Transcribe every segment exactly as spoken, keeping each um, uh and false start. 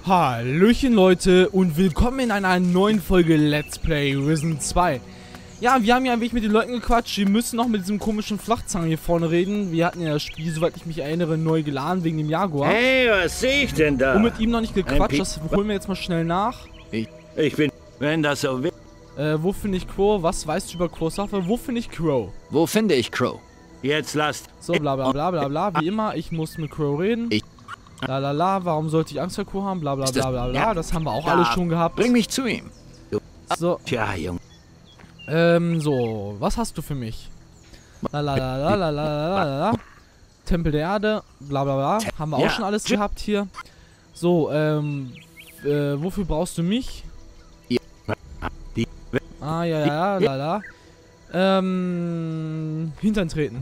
Hallöchen Leute und willkommen in einer neuen Folge Let's Play Risen zwei. Ja, wir haben ja ein wenig mit den Leuten gequatscht. Wir müssen noch mit diesem komischen Flachzangen hier vorne reden. Wir hatten ja das Spiel, soweit ich mich erinnere, neu geladen wegen dem Jaguar. Hey, was sehe ich denn da? Und mit ihm noch nicht gequatscht, das holen wir jetzt mal schnell nach. Ich, ich bin, wenn das so will. Äh, wo finde ich Crow? Was weißt du über Crows Sache? Wo finde ich Crow? Wo finde ich Crow? Jetzt lasst. So, bla bla bla bla bla. Wie immer, ich muss mit Crow reden. Ich La la la, warum sollte ich Angst vor Crow haben? Bla bla bla bla bla. Das haben wir auch alles schon gehabt. Bring mich zu ihm. So. Tja, Junge. Ähm, so, was hast du für mich? La la la la la la la la. Tempel der Erde, bla bla bla. Haben wir auch Ja. schon alles gehabt hier. So, ähm, äh, wofür brauchst du mich? Die- Ah, ja, ja, la la. Ähm, Hintern treten.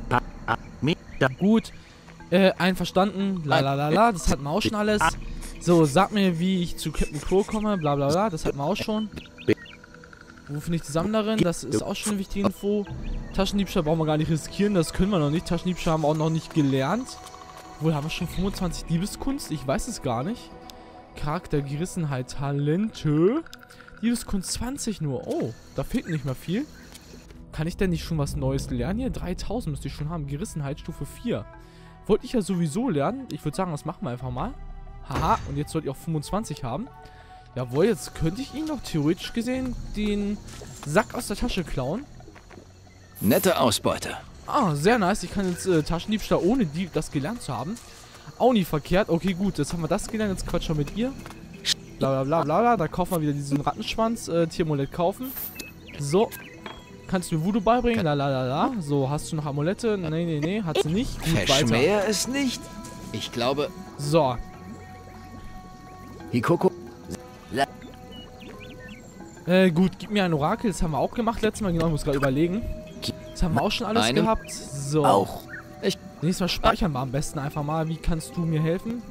Gut. Äh, einverstanden, la la la la, das hatten wir auch schon alles. So, sag mir, wie ich zu Captain Crow komme, bla bla bla, das hatten wir auch schon. Wo finde ich die Sammlerin? Das ist auch schon eine wichtige Info. Taschendiebstahl brauchen wir gar nicht riskieren, das können wir noch nicht. Taschendiebstahl haben wir auch noch nicht gelernt. Wohl haben wir schon fünfundzwanzig Diebeskunst? Ich weiß es gar nicht. Charakter, Gerissenheit, Talente. Diebeskunst zwanzig nur. Oh, da fehlt nicht mehr viel. Kann ich denn nicht schon was Neues lernen hier? dreitausend müsste ich schon haben. Gerissenheit Stufe vier. Wollte ich ja sowieso lernen. Ich würde sagen, das machen wir einfach mal. Haha, und jetzt sollte ich auch fünfundzwanzig haben. Jawohl, jetzt könnte ich ihn noch theoretisch gesehen den Sack aus der Tasche klauen. Nette Ausbeute. Ah, sehr nice. Ich kann jetzt äh, Taschendiebstahl ohne die, das gelernt zu haben. Auch nie verkehrt. Okay, gut, jetzt haben wir das gelernt. Jetzt quatschen wir mit ihr. Bla bla bla bla bla. Da kaufen wir wieder diesen Rattenschwanz. Äh, Tiermolett kaufen. So. Kannst du mir Voodoo beibringen? La la la la. So, hast du noch Amulette? Nee, nee, nee. Hat sie nicht. Gut, weiter. Verschmähe es nicht. Ich glaube, So. Hikoko. Äh, gut, gib mir ein Orakel. Das haben wir auch gemacht letztes Mal. Genau, ich muss gerade überlegen. Das haben wir auch schon alles Einem gehabt. So. Auch. Ich, Nächstes Mal speichern wir am besten einfach mal. Wie kannst du mir helfen?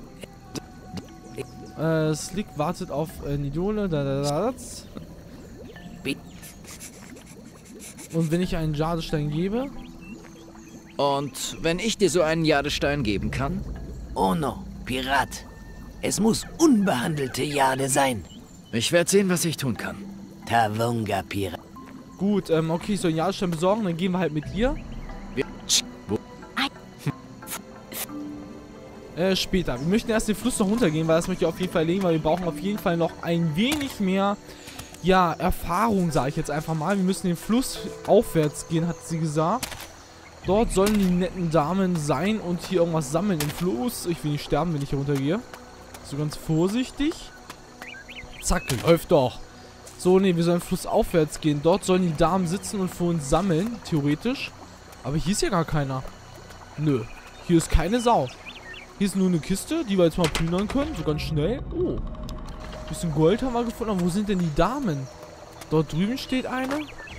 Äh, Slick wartet auf äh, Nidole. Da, da, da, das. Und wenn ich einen Jadestein gebe? und wenn ich dir so einen Jadestein geben kann? Ono, Pirat. Es muss unbehandelte Jade sein. Ich werde sehen, was ich tun kann. Tavunga, Pirat. Gut, ähm, okay, ich soll einen Jadestein besorgen. Dann gehen wir halt mit ihr. Wir, wo, Äh, später. Wir möchten erst den Fluss noch runtergehen, weil das möchte ich auf jeden Fall erledigen, weil wir brauchen auf jeden Fall noch ein wenig mehr, ja, Erfahrung, sage ich jetzt einfach mal. Wir müssen den Fluss aufwärts gehen, hat sie gesagt. Dort sollen die netten Damen sein und hier irgendwas sammeln im Fluss. Ich will nicht sterben, wenn ich hier runtergehe. So ganz vorsichtig. Zack, läuft doch. So, ne, wir sollen Fluss aufwärts gehen. Dort sollen die Damen sitzen und für uns sammeln, theoretisch. Aber hier ist ja gar keiner. Nö, hier ist keine Sau. Hier ist nur eine Kiste, die wir jetzt mal plündern können. So ganz schnell. Oh. Bisschen Gold haben wir gefunden. Aber wo sind denn die Damen? Dort drüben steht eine.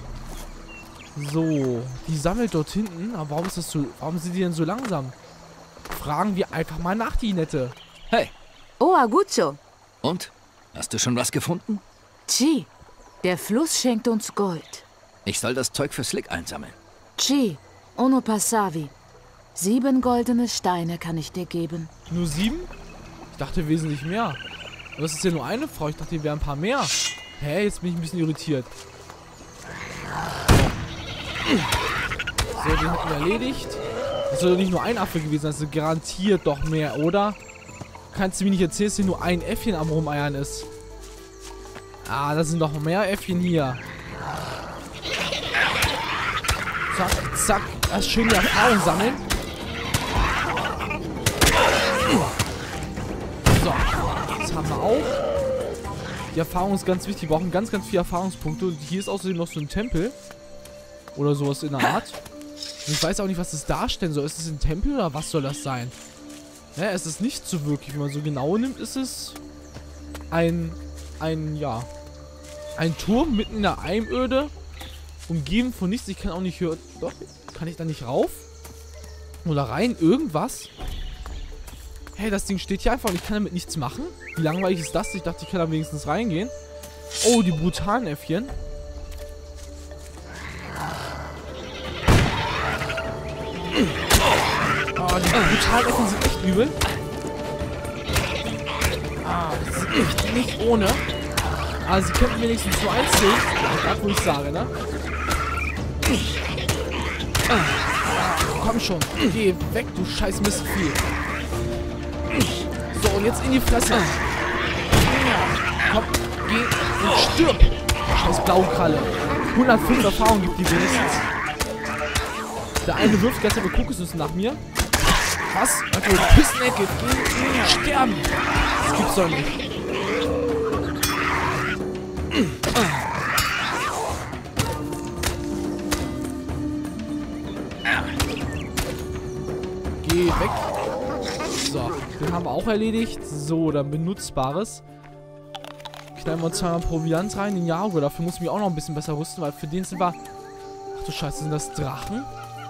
So. Die sammelt dort hinten. Aber warum ist das so... Warum sind die denn so langsam? Fragen wir einfach mal nach, die Nette. hey, Oh, Agucho. und? Hast du schon was gefunden? Chi, der Fluss schenkt uns Gold. Ich soll das Zeug für Slick einsammeln. Chi, Ono Passavi. Sieben goldene Steine kann ich dir geben. Nur sieben? Ich dachte wesentlich mehr. Aber es ist ja nur eine Frau. Ich dachte, hier wären ein paar mehr. Hä? Jetzt bin ich ein bisschen irritiert. So, den hatten wir erledigt. Das soll doch nicht nur ein Affe gewesen sein. Das ist garantiert doch mehr, oder? Kannst du mir nicht erzählen, dass hier nur ein Äffchen am Rumeiern ist? Ah, da sind doch mehr Äffchen hier. Zack, zack. Erst schön die Erfahrung sammeln. So, das haben wir auch. Die Erfahrung ist ganz wichtig. Wir brauchen ganz, ganz viele Erfahrungspunkte. Und hier ist außerdem noch so ein Tempel. Oder sowas in der Art. Und ich weiß auch nicht, was das darstellen soll. Ist es ein Tempel oder was soll das sein? Ja, es ist nicht so wirklich. Wenn man so genau nimmt, ist es ein, ein, ja, ein Turm mitten in der Einöde. Umgeben von nichts. Ich kann auch nicht hören. Doch, kann ich da nicht rauf? Oder rein? Irgendwas? Hey, das Ding steht hier einfach und ich kann damit nichts machen. Wie langweilig ist das? Ich dachte, ich kann da wenigstens reingehen. Oh, die brutalen Äffchen. Oh, die brutalen Äffchen sind echt übel. Ah, das ist echt nicht ohne. Aber sie könnten wenigstens nur eins sehen. Das, wo ich sage, ne? Ah, komm schon. Geh weg, du scheiß Mistvieh. So, und jetzt in die Fresse. Komm, geh und stirb. Scheiß Blaukralle. hundertfünf Erfahrung gibt die wenigstens. Der eine wirft ganz aber Kokosnüsse nach mir. Was? Alter, du Pissnecke. Geh sterben. Das gibt's doch nicht. Geh weg. So, den haben wir auch erledigt. So, dann Benutzbares. Knallen wir uns zweimal Proviant rein. Den Jaguar, dafür muss ich mich auch noch ein bisschen besser rüsten, weil für den sind wir... Ach du Scheiße, sind das Drachen?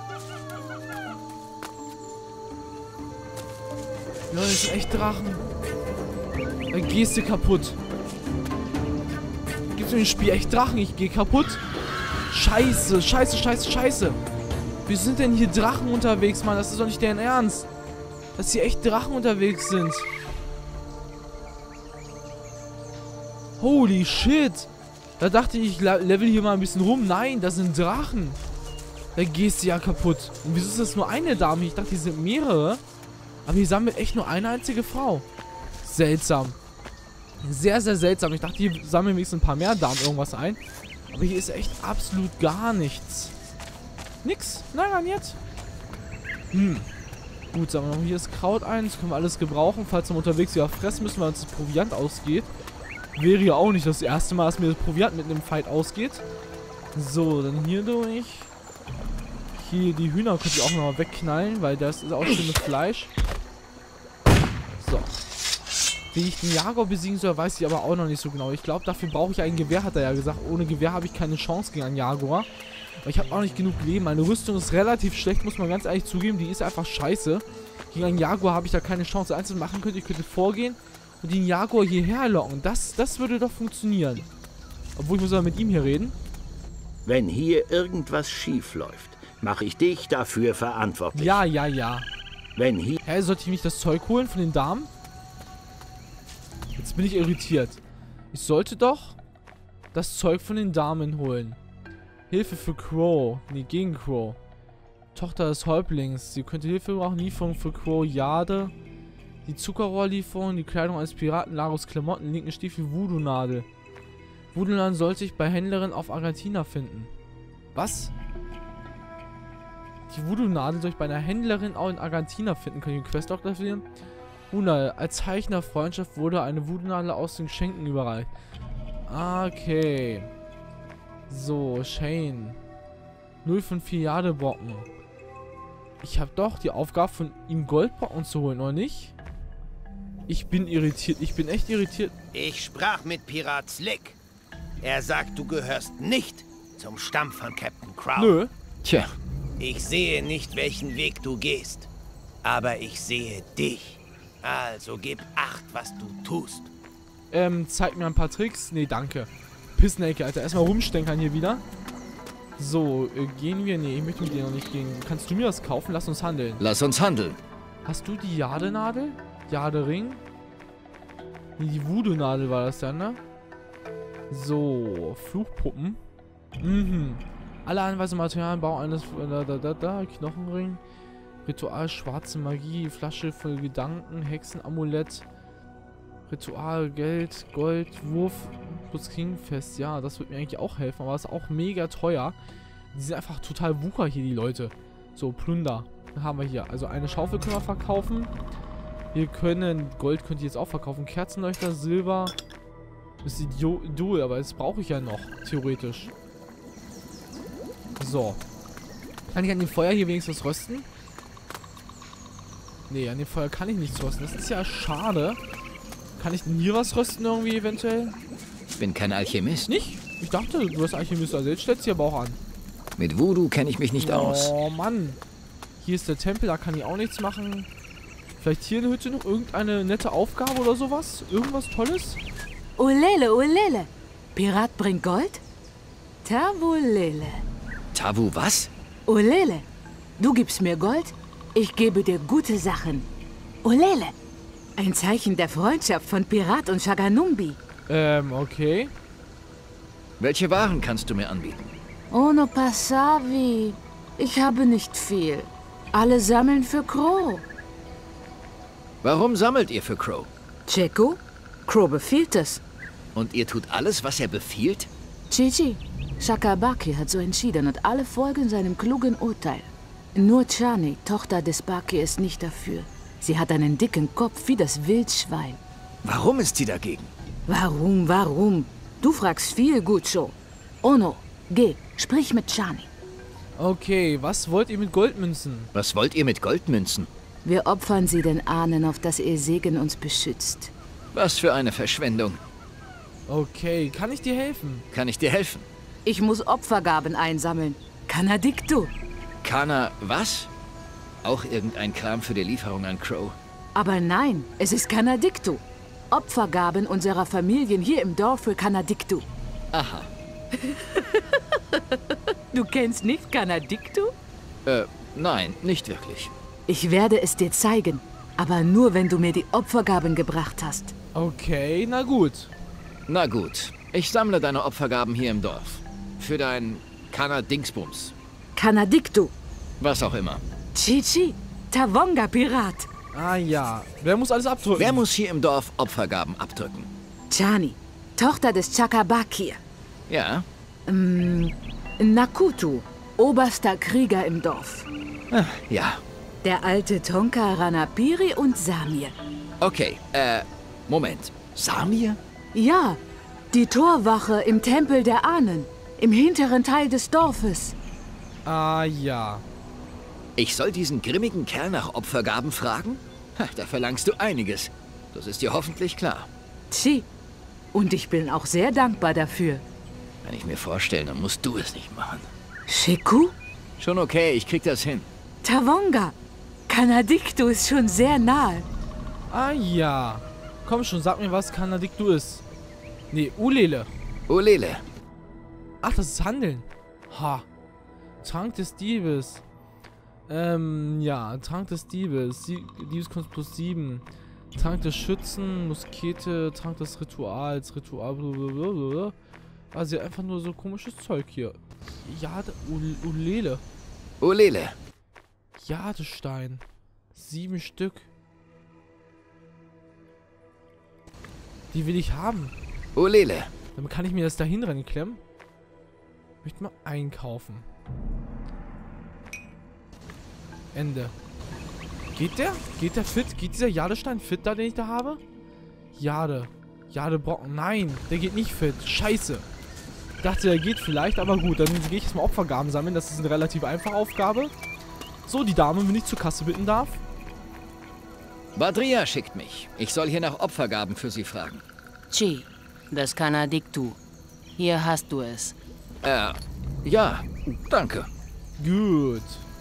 Ja, das sind echt Drachen. Dann gehst du kaputt. Gibt's in dem Spiel echt Drachen? Ich gehe kaputt. Scheiße, scheiße, scheiße, scheiße. Wie sind denn hier Drachen unterwegs, Mann? Das ist doch nicht deren Ernst. Dass hier echt Drachen unterwegs sind. Holy shit. Da dachte ich, ich level hier mal ein bisschen rum. Nein, das sind Drachen. Da gehst du ja kaputt. Und wieso ist das nur eine Dame? Ich dachte, hier sind mehrere. Aber hier sammelt echt nur eine einzige Frau. Seltsam. Sehr, sehr seltsam. Ich dachte, hier sammeln wenigstens ein paar mehr Damen irgendwas ein. Aber hier ist echt absolut gar nichts. Nix. Nein, nein, jetzt. Hm. Gut, sagen wir noch, hier ist Kraut ein. Das können wir alles gebrauchen, falls wir unterwegs wieder fressen müssen, weil uns das Proviant ausgeht. Wäre ja auch nicht das erste Mal, dass mir das Proviant mit einem Fight ausgeht. So, dann hier durch. Hier die Hühner könnt ihr auch nochmal wegknallen, weil das ist auch schönes Fleisch. So. Wie ich den Jaguar besiegen soll, weiß ich aber auch noch nicht so genau. Ich glaube, dafür brauche ich ein Gewehr, hat er ja gesagt. Ohne Gewehr habe ich keine Chance gegen einen Jaguar. Aber ich habe auch nicht genug Leben. Meine Rüstung ist relativ schlecht, muss man ganz ehrlich zugeben. Die ist einfach scheiße. Gegen einen Jaguar habe ich da keine Chance. Einzeln machen könnte, ich könnte vorgehen und den Jaguar hierher locken. Das, das würde doch funktionieren. Obwohl, ich muss aber mit ihm hier reden. Wenn hier irgendwas schief läuft, mache ich dich dafür verantwortlich. Ja, ja, ja. Wenn hier... Hä, sollte ich nicht das Zeug holen von den Damen? Jetzt bin ich irritiert. Ich sollte doch das Zeug von den Damen holen. Hilfe für Crow. Nee, gegen Crow. Tochter des Häuptlings. Sie könnte Hilfe brauchen. Lieferung für Crow. Jade. Die Zuckerrohrlieferung. Die Kleidung eines Piraten. Lagos Klamotten. Linken Stiefel. Voodoo-Nadel. Voodoo-Nadel sollte ich bei Händlerin auf Argentina finden. Was? Die Voodoo-Nadel soll ich bei einer Händlerin auch in Argentina finden. Kann ich einen Quest-Log dafür nehmen? Una, als Zeichen der Freundschaft wurde eine Voodoo-Nadel aus den Schenken überreicht. Okay. So, Shane. null von vier Jadebrocken. Ich habe doch die Aufgabe von ihm Goldbrocken zu holen, oder nicht? Ich bin irritiert. Ich bin echt irritiert. Ich sprach mit Pirat Slick. Er sagt, du gehörst nicht zum Stamm von Captain Crow. Nö. Tja. Ich sehe nicht, welchen Weg du gehst. Aber ich sehe dich. Also gib Acht, was du tust. Ähm, zeig mir ein paar Tricks. Nee, danke. Pissnake, Alter. Erstmal rumstenkern hier wieder. So, äh, gehen wir? Nee, ich möchte mit dir noch nicht gehen. Kannst du mir das kaufen? Lass uns handeln. Lass uns handeln. Hast du die Jadenadel? Jadering? Nee, die Voodoo-Nadel war das ja, ne? So, Fluchpuppen. Mhm. Alle Anweisungen, Materialien, Bau eines... Da, da, da, da, Knochenring. Ritual, schwarze Magie, Flasche voll Gedanken, Hexenamulett. Ritual, Geld, Gold, Wurf, plus Kingfest. Ja, das wird mir eigentlich auch helfen, aber das ist auch mega teuer. Die sind einfach total wucher hier, die Leute. So, Plunder. Dann haben wir hier. Also eine Schaufel können wir verkaufen. Wir können, Gold könnt ihr jetzt auch verkaufen. Kerzenleuchter, Silber. Das ist die Dual, aber das brauche ich ja noch, theoretisch. So. Kann ich an dem Feuer hier wenigstens was rösten? Nee, an dem Feuer kann ich nichts rösten. Das ist ja schade. Kann ich denn hier was rösten irgendwie eventuell? Ich bin kein Alchemist. Nicht? Ich dachte, du hast Alchemist. Also jetzt stellst du aber auch an. Mit Voodoo kenne ich mich nicht oh, aus. Oh Mann. Hier ist der Tempel, da kann ich auch nichts machen. Vielleicht hier in der Hütte noch irgendeine nette Aufgabe oder sowas? Irgendwas Tolles? Ulele, ulele. Pirat bringt Gold? Tabulele. Tabu was? Ulele. Du gibst mir Gold, ich gebe dir gute Sachen. Ulele. Ein Zeichen der Freundschaft von Pirat und Shaganumbi. Ähm, okay. Welche Waren kannst du mir anbieten? Ono Passavi. Ich habe nicht viel. Alle sammeln für Crow. Warum sammelt ihr für Crow? Checo? Crow befiehlt es. Und ihr tut alles, was er befiehlt? Chichi. Shakabaki hat so entschieden und alle folgen seinem klugen Urteil. Nur Chani, Tochter des Baki, ist nicht dafür. Sie hat einen dicken Kopf wie das Wildschwein. Warum ist sie dagegen? Warum, warum? Du fragst viel, Gucho. Ono, geh, sprich mit Chani. Okay, was wollt ihr mit Goldmünzen? Was wollt ihr mit Goldmünzen? Wir opfern sie den Ahnen, auf dass ihr Segen uns beschützt. Was für eine Verschwendung. Okay, kann ich dir helfen? Kann ich dir helfen? Ich muss Opfergaben einsammeln. Kanadiktu. Kana, was? Auch irgendein Kram für die Lieferung an Crow. Aber nein, es ist Kanadiktu. Opfergaben unserer Familien hier im Dorf für Kanadiktu. Aha. Du kennst nicht Kanadiktu? Äh, nein, nicht wirklich. Ich werde es dir zeigen, aber nur, wenn du mir die Opfergaben gebracht hast. Okay, na gut. Na gut, ich sammle deine Opfergaben hier im Dorf. Für dein Kana-Dingsbums. Kanadiktu. Was auch immer. Chichi, Tavonga Pirat. Ah ja, wer muss alles abdrücken? Wer muss hier im Dorf Opfergaben abdrücken? Chani, Tochter des Chakabaki. Ja? Ähm, Nakutu, oberster Krieger im Dorf. Ah, ja. Der alte Tonka Ranapiri und Samir. Okay, äh, Moment. Samir? Ja, die Torwache im Tempel der Ahnen, im hinteren Teil des Dorfes. Ah ja. Ich soll diesen grimmigen Kerl nach Opfergaben fragen? Ha, da verlangst du einiges. Das ist dir hoffentlich klar. Tchi, und ich bin auch sehr dankbar dafür. Kann ich mir vorstellen, dann musst du es nicht machen. Shiku? Schon okay, ich krieg das hin. Tavonga, Kanadiktu ist schon sehr nahe. Ah ja. Komm schon, sag mir, was Kanadiktu ist. Nee, Ulele. Ulele. Ach, das ist Handeln. Ha. Trank des Diebes. Ähm, ja, Trank des Diebes. Sie Diebeskunst plus sieben. Trank des Schützen, Muskete, Trank des Rituals, Ritual, blablabla. Also einfach nur so komisches Zeug hier. Jade, Ul Ulele. Ulele. Jadestein. Sieben Stück. Die will ich haben. Ulele. Dann kann ich mir das da hinrennen klemmen. Ich möchte mal einkaufen. Ende. Geht der? Geht der fit? Geht dieser Jadestein fit da, den ich da habe? Jade. Jadebrocken. Nein, der geht nicht fit. Scheiße. Ich dachte, der geht vielleicht, aber gut. Dann gehe ich jetzt mal Opfergaben sammeln. Das ist eine relativ einfache Aufgabe. So, die Dame, wenn ich zur Kasse bitten darf. Badria schickt mich. Ich soll hier nach Opfergaben für sie fragen. Chi, das Kanadiktu. Hier hast du es. Äh, ja, danke. Gut.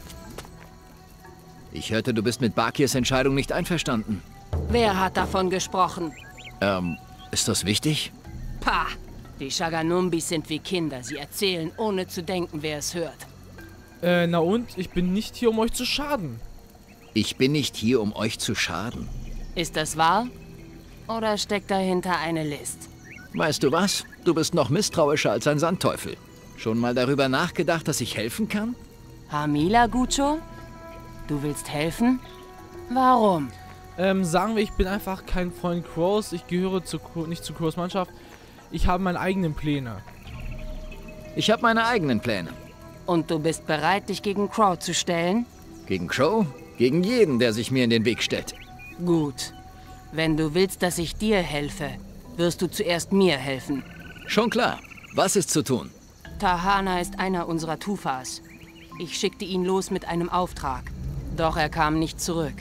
Ich hörte, du bist mit Bakirs Entscheidung nicht einverstanden. Wer hat davon gesprochen? Ähm, ist das wichtig? Pah! Die Shaganumbis sind wie Kinder. Sie erzählen, ohne zu denken, wer es hört. Äh, na und? Ich bin nicht hier, um euch zu schaden. Ich bin nicht hier, um euch zu schaden. Ist das wahr? Oder steckt dahinter eine List? Weißt du was? Du bist noch misstrauischer als ein Sandteufel. Schon mal darüber nachgedacht, dass ich helfen kann? Hamila, Gucho? Du willst helfen? Warum? Ähm, sagen wir, ich bin einfach kein Freund Crows. Ich gehöre zu, nicht zu Crows Mannschaft. Ich habe meine eigenen Pläne. Ich habe meine eigenen Pläne. Und du bist bereit, dich gegen Crow zu stellen? Gegen Crow? Gegen jeden, der sich mir in den Weg stellt. Gut. Wenn du willst, dass ich dir helfe, wirst du zuerst mir helfen. Schon klar. Was ist zu tun? Tahana ist einer unserer Tufas. Ich schickte ihn los mit einem Auftrag. Doch er kam nicht zurück.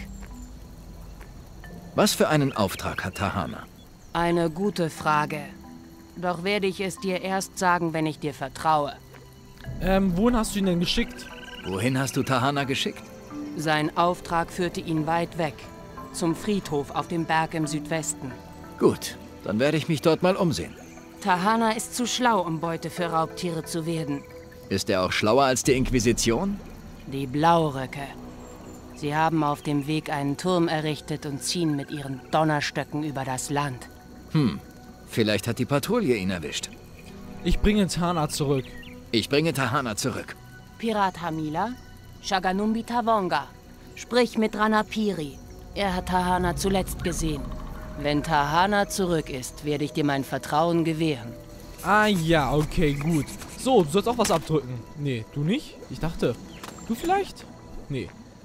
Was für einen Auftrag hat Tahana? Eine gute Frage. Doch werde ich es dir erst sagen, wenn ich dir vertraue. Ähm, wohin hast du ihn denn geschickt? Wohin hast du Tahana geschickt? Sein Auftrag führte ihn weit weg. Zum Friedhof auf dem Berg im Südwesten. Gut, dann werde ich mich dort mal umsehen. Tahana ist zu schlau, um Beute für Raubtiere zu werden. Ist er auch schlauer als die Inquisition? Die Blauröcke. Sie haben auf dem Weg einen Turm errichtet und ziehen mit ihren Donnerstöcken über das Land. Hm, vielleicht hat die Patrouille ihn erwischt. Ich bringe Tana zurück. Ich bringe Tahana zurück. Pirat Hamila, Shaganumbi Tavonga. Sprich mit Ranapiri. Er hat Tahana zuletzt gesehen. Wenn Tahana zurück ist, werde ich dir mein Vertrauen gewähren. Ah ja, okay, gut. So, du sollst auch was abdrücken. Nee, du nicht? Ich dachte. Du vielleicht? Nee.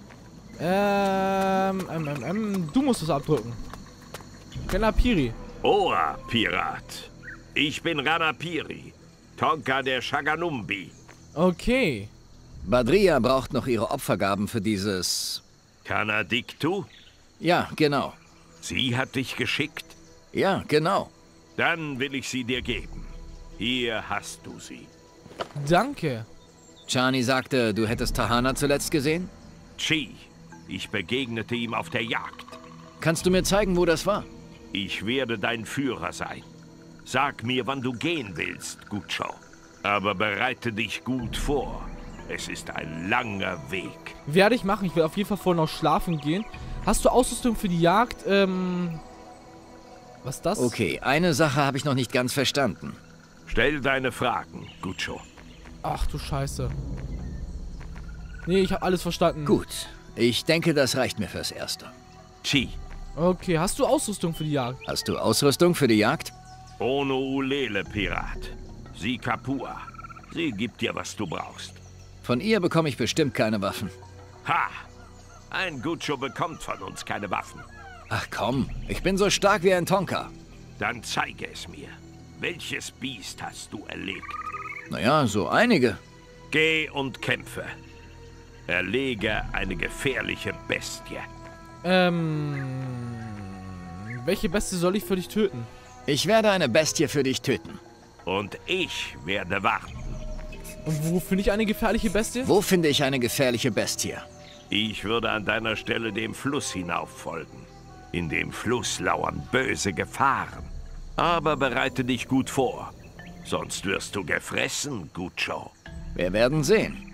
Ähm, ähm, ähm, ähm du musst es abdrücken. Ranapiri. Oa, Pirat. Ich bin Ranapiri. Tonka der Shaganumbi. Okay. Badria braucht noch ihre Opfergaben für dieses... Kanadiktu? Ja, genau. Sie hat dich geschickt? Ja, genau. Dann will ich sie dir geben. Hier hast du sie. Danke. Chani sagte, du hättest Tahana zuletzt gesehen? Chi. Ich begegnete ihm auf der Jagd. Kannst du mir zeigen, wo das war? Ich werde dein Führer sein. Sag mir, wann du gehen willst, Gucho. Aber bereite dich gut vor. Es ist ein langer Weg. Werde ich machen. Ich werde auf jeden Fall vorher noch schlafen gehen. Hast du Ausrüstung für die Jagd? Ähm... Was ist das? Okay, eine Sache habe ich noch nicht ganz verstanden. Stell deine Fragen, Gucho. Ach du Scheiße. Nee, ich habe alles verstanden. Gut, ich denke, das reicht mir fürs Erste. Chi. Okay, hast du Ausrüstung für die Jagd? Hast du Ausrüstung für die Jagd? Ono Ulele, Pirat. Sie Kapua. Sie gibt dir, was du brauchst. Von ihr bekomme ich bestimmt keine Waffen. Ha! Ein Gucho bekommt von uns keine Waffen. Ach komm, ich bin so stark wie ein Tonka. Dann zeige es mir. Welches Biest hast du erlegt? Naja, so einige. Geh und kämpfe. Erlege eine gefährliche Bestie. Ähm... Welche Bestie soll ich für dich töten? Ich werde eine Bestie für dich töten. Und ich werde warten. Und wo finde ich eine gefährliche Bestie? Wo finde ich eine gefährliche Bestie? Ich würde an deiner Stelle dem Fluss hinauf folgen. In dem Fluss lauern böse Gefahren. Aber bereite dich gut vor. Sonst wirst du gefressen, Gucho. Wir werden sehen.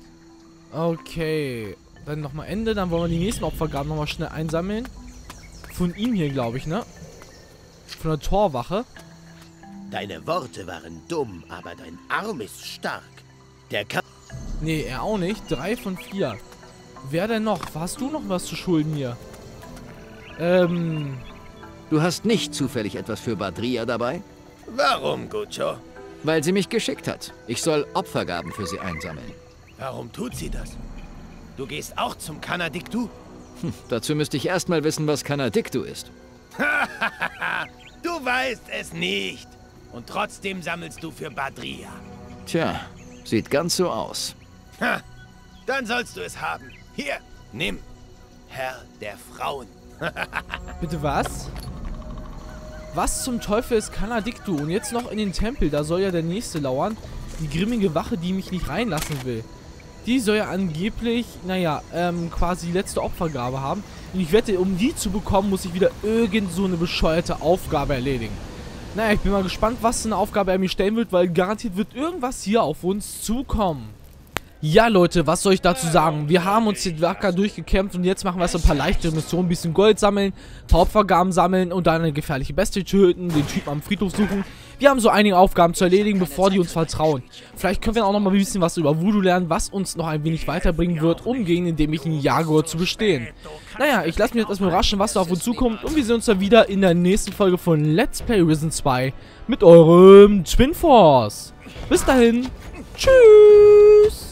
Okay. Dann nochmal Ende. Dann wollen wir die nächsten Opfergaben nochmal schnell einsammeln. Von ihm hier, glaube ich, ne? Von der Torwache. Deine Worte waren dumm, aber dein Arm ist stark. Der kann... Nee, er auch nicht. Drei von vier. Wer denn noch? Hast du noch was zu schulden hier? Ähm... Du hast nicht zufällig etwas für Badria dabei? Warum, Gucho? Weil sie mich geschickt hat. Ich soll Opfergaben für sie einsammeln. Warum tut sie das? Du gehst auch zum Kanadiktu? Hm, dazu müsste ich erstmal wissen, was Kanadiktu ist. Du weißt es nicht. Und trotzdem sammelst du für Badria. Tja, sieht ganz so aus. Ha, dann sollst du es haben. Hier, nimm. Herr der Frauen. Bitte was? Was zum Teufel ist Kanadiktu? Und jetzt noch in den Tempel, da soll ja der nächste lauern. Die grimmige Wache, die mich nicht reinlassen will. Die soll ja angeblich, naja, ähm, quasi die letzte Opfergabe haben. Und ich wette, um die zu bekommen, muss ich wieder irgend so eine bescheuerte Aufgabe erledigen. Naja, ich bin mal gespannt, was für eine Aufgabe er mir stellen wird, weil garantiert wird irgendwas hier auf uns zukommen. Ja, Leute, was soll ich dazu sagen? Wir haben uns hier wacker durchgekämpft und jetzt machen wir so ein paar leichtere Missionen, ein bisschen Gold sammeln, ein paar Opfergaben sammeln und dann eine gefährliche Bestie töten, den Typen am Friedhof suchen. Wir haben so einige Aufgaben zu erledigen, bevor die uns vertrauen. Vielleicht können wir auch noch mal ein bisschen was über Voodoo lernen, was uns noch ein wenig weiterbringen wird, um gegen den dämlichen Jaguar zu bestehen. Naja, ich lasse mich jetzt erstmal überraschen, was da auf uns zukommt und wir sehen uns dann wieder in der nächsten Folge von Let's Play Risen zwei mit eurem Twin Force. Bis dahin, tschüss!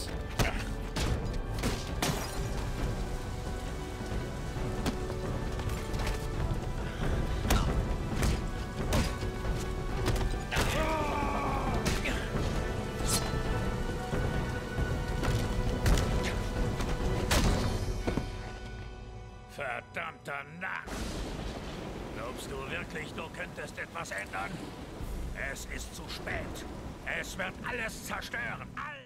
Verdammter Narr! Glaubst du wirklich, du könntest etwas ändern? Es ist zu spät. Es wird alles zerstören. Alles!